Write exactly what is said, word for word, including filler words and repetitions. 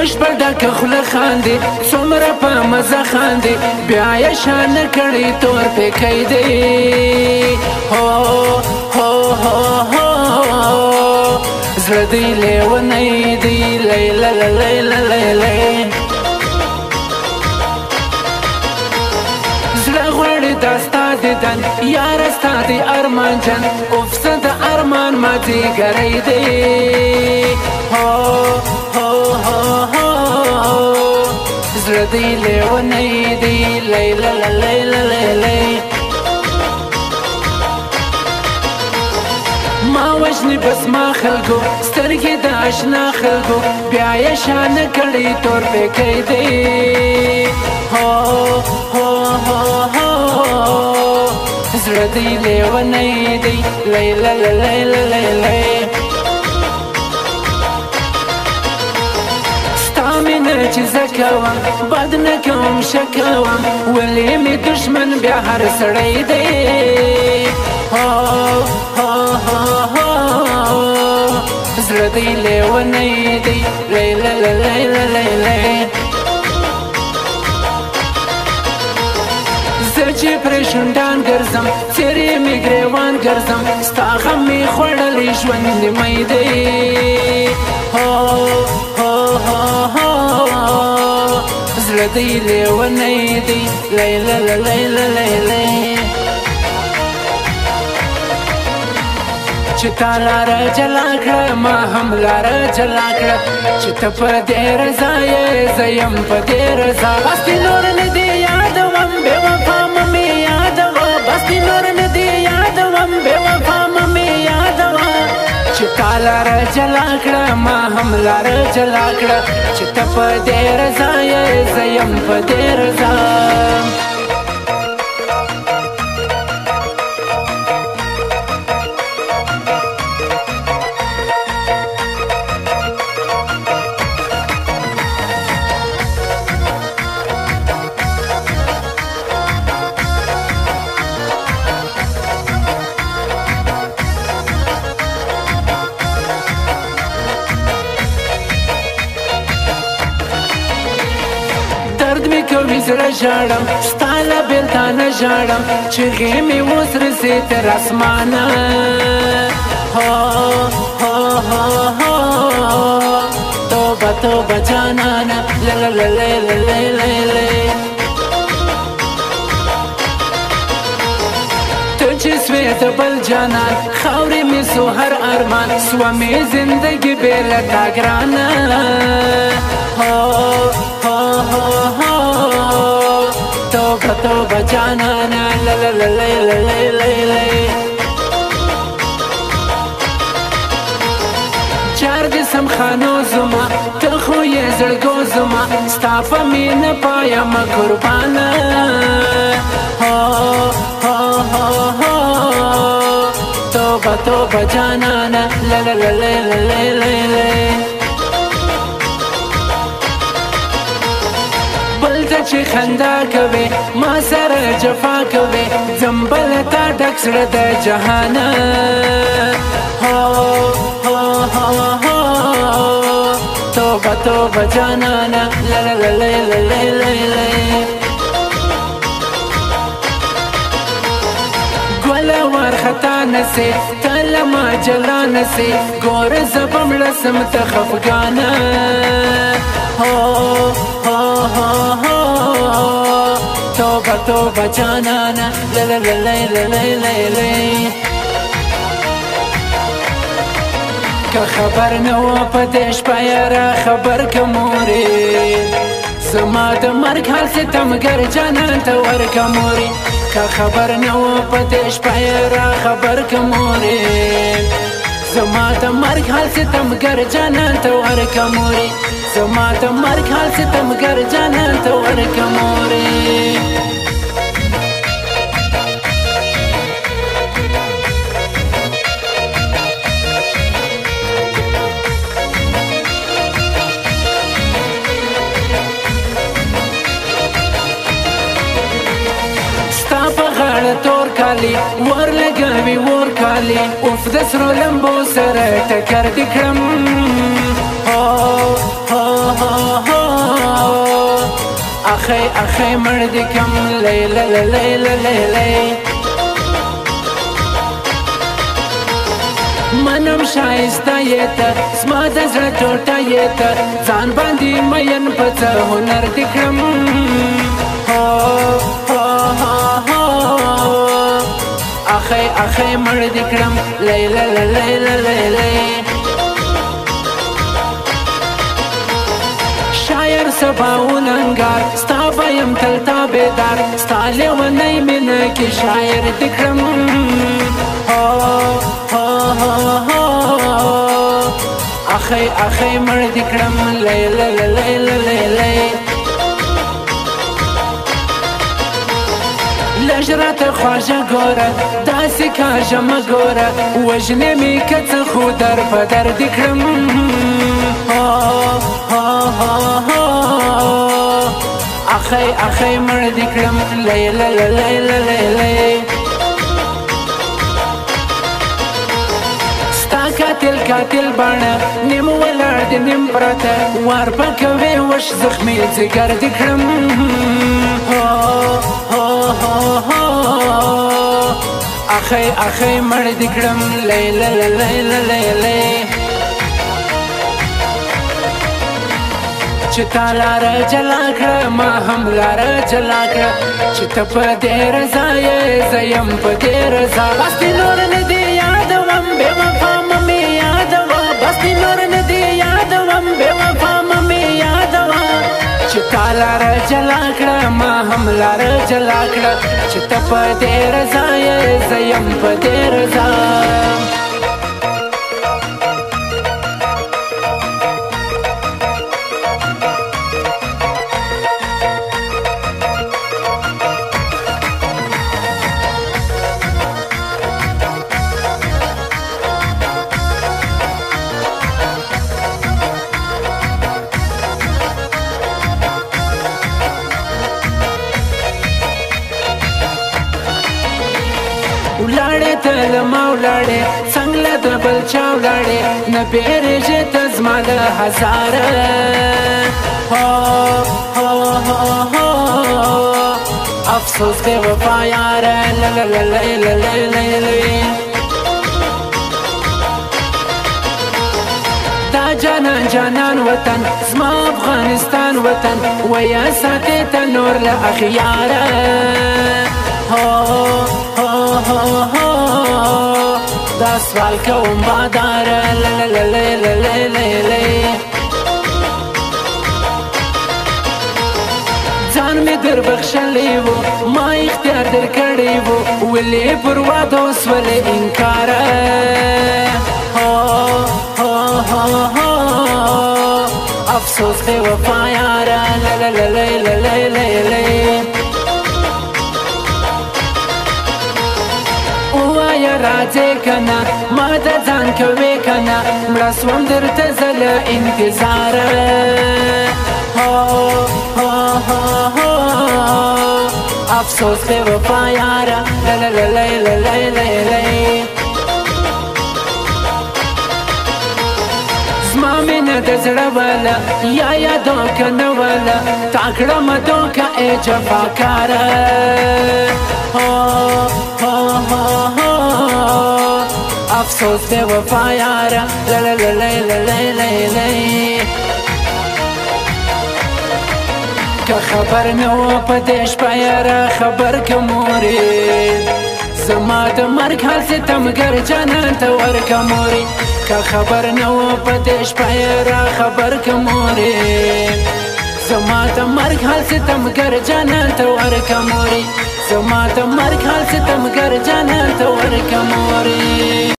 بشپړ ډکه خوله خاندي څومره په مزه خاندي بیا یې شان کړی تور پیکی دی هو هو هو هو زړه دی لیونی دی لیلا لیلا لیلا زړه غواړي دا ستا دیدن یاره ستا دی ارمان جان اوف زه د ارمان مازدیګری دی هو هو هو هو زړه دی لیونی دی لیلا لیلا لیلا ما وژني بس ما خلکو سترګې د اشنا خلکو بیا یې شان کړی تور پیکی دی هو هو هو هو زړه دی لیونی دی لیلا لیلا لیلا ستا مینه چې زه کوم بد نه کوم ښه کوم ولې مې دښمن بیا هر سړی دی هو هو هو هو زړه دی لیونی دی لیلا لیلا لیلا زه چې پرې شونډان ګرځم څیرې مې ګریوان ګرځم ستا غم مې خوړلی ژوند نیمی دی هو هو هو هو زړه دی لیونی دی لیلا لیلا لیلا چې تا لاره جلا کړه ما هم لاره جلا کړه چې ته په دې رضا یې زه یم په دې رضا بس دې نور نه دې یادوم بې وفا مه مې یادوه بس دې نور نه دې یادوم بې وفا مه مې یادوه چې تا لاره جلا کړه ما هم لاره جلا کړه چې ته په دې رضا یې زه یم په دې رضا درد می کوي زړه ژاړم ستا له بېلتا نه ژاړم چغې مې اوس رسې تر اسمانه هو هو هو هو توبه توبه جانانه لیلا لیلا لیلا ته چې سوې د بل جانان خاورې مې سو هر ارمان سوه مې زندګي بې له تا ګرانه هو هو هو هو توبه توبه جانانه لیلا لیلا لیلا چار جسم خانو زما ته خو یې زړګو زما ستا په مینه پایم قربانه هو هو هو هو توبه توبه جانانه لیلا لیلا لیلا بل ته چې خندا کوي ما سره جفا کوي ځم بله تا ډک زړه د جهانه هو هو هو هو توبه توبه جانانه لیلا لیلا لیلا ګوله وارخطا نسې ته له ما جلا نسې ګوره زه به مړه سم ته خفګانه هو هو هو هو توبه توبه جانانه لیلا لیلا لیلا که خبر نه و په دې شپه یاره خبر که مورې زما د مرګ حال ستمګر جانان ته ورکه مورې که خبر نه و په دې شپه یاره خبر که مورې زما د مرګ حال ستمګر جانان ته ورکه مورې زما د مرګ حال ستمګر جانان ته ورکه مورې تور کالی ور لګوي ور کالی اوف د سرو لمبو سره ټکر دکړم هو هو هو اخی اخی مرد کم لیلا لیلا لیلا منم شایسته یې ته زما د زړه ټوټه یې ته ځان باندې مین په څه هنر دې کړم اخی اخی مړ دې کړم لیلا لیلا لیلا شاعر سباون انګار ستا به یم تل تابعدار ستا لیونی مینه کې شاعر دې کړم اخی اخی مړ دې کړم لیلا لیلا لیلا لږ راته خواږه ګوره داسې کاږه مه ګوره وژنې مې که څه خو در په در دې کړم اخی اخی مړ دې کړم لیلا لیلا لیلا قاتل قاتل باڼه نیم ولاړ دې نیم پرته وار په کوې وش زخمي ځګر دې کړم اخی اخی مړ دې کړم لیلا لیلا لیلا چې تا لاره جلا کړه ما هم لاره جلا کړه چې ته په دې رضا یې زه یم په دې رضا بس دې نور نه دې یادوم بې وفا چې تا لاره جلا کړه ما هم لاره جلا کړه چې ته په دې رضا یې زه یم په دې رضا ولاړې ته له ما ولاړې څنګ له د بل چا ولاړې نه بیرېږې ته زما له هزاره افسوس بې وفا یاره دا جانان جانان وطن زما افغانستان وطن ویا ساتې ته نور له اخیاره دا سوال کوم باداره ځان مې در بخښلی و ما اختیار در کړی و ولې پر واده اوس ولې انکاره افسوس بې وفا یاره راځې کنه ما د ځان کوې کنه مړه سوم درته زه له انتظاره افسوس بې وفا یاره زما مینه د زړه واله یا یادو که نه واله تا کړمه دوکه ای جفاکاره افسوس بې وفا یاره که خبر نه وه په دې شپه یاره خبر که مورې زما د مرګ حال ستمګر جانان ته ورکه مورې که خبر نه وه په دې شپه یاره خبر که مورې زما د مرګ حال ستمګر جانان ته ورکه مورې زما د مرګ حال ستمګر جانان ته ورکه مورې